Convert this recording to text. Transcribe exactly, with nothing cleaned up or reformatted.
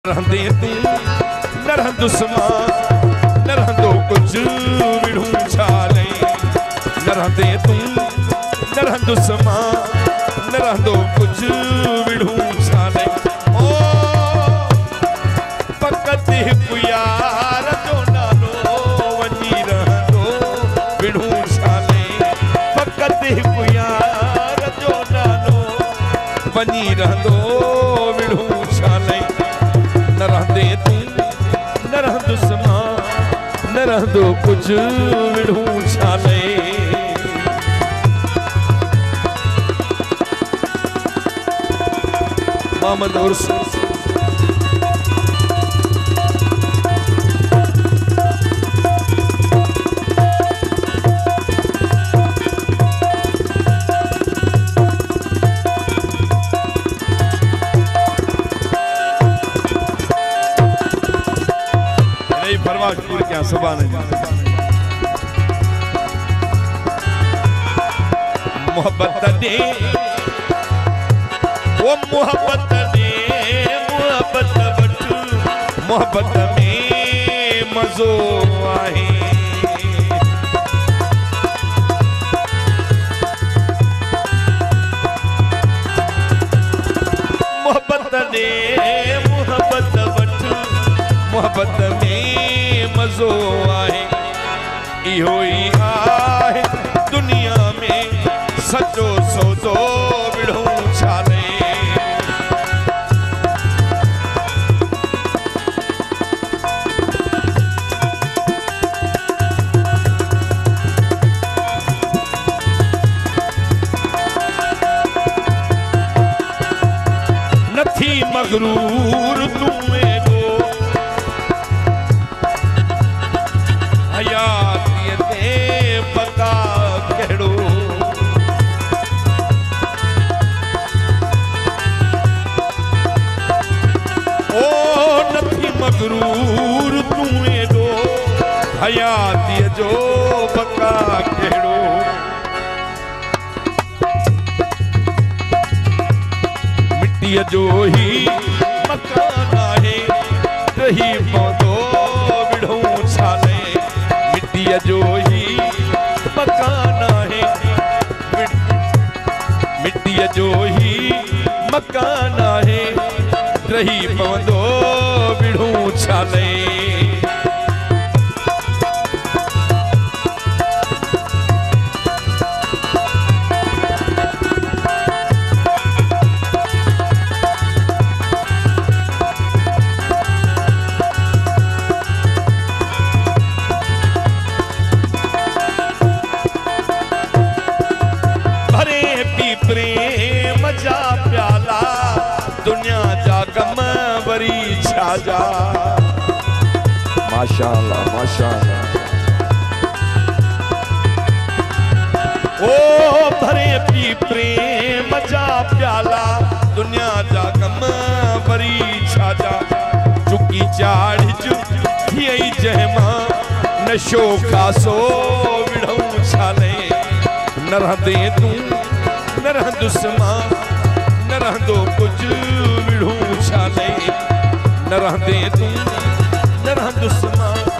रहंदे तू न रहंदो समा न रहंदो कुछ विढ़ू छाले न रहंदे तू न रहंदो समा न रहंदो कुछ विढ़ू छाले ओ फक़त हिकु यार जो नालो वञी रहंदो विढ़ू छाले फक़त हिकु यार जो नालो वञी रहंदो विढ़ू छाले न रहंदे तू न रहंदो समा न रहंदो कुछ विढ़ू छाले मोहम्मद उर्स परवाजपुर क्या सुभान मोहब्बत ने वो मोहब्बत ने मोहब्बत बटू मोहब्बत में मज़ो आहे मोहब्बत ने मोहब्बत बटू मोहब्बत में मज़ो आहे इहो ही आहे दुनिया में सचो सौदो विढ़ू छाले नथी मगरूर तू मगरूर तू एडो हयाती जो बका केड़ो मिट्टी जो ही मकान आहे रही पौधो विढ़ू छाले मिट्टी जो ही मकान आहे मिट्टी जो ही मकान आहे रही पौधो विढ़ू छाले भरे पी प्रेम जा प्याला दुनिया जा गम वरी छाजा माशाअल्लाह माशाअल्लाह ओ भरे पी प्रेम जा प्याला दुनिया जा गम वरी छाजा चुकी चाढ़ थी जहमा नशो खासो विढ़ू छाले न रहंदे तू न रहंदो समा न रहंदो कुछ विढ़ू छाले न रहंदे तू न रहंदो समा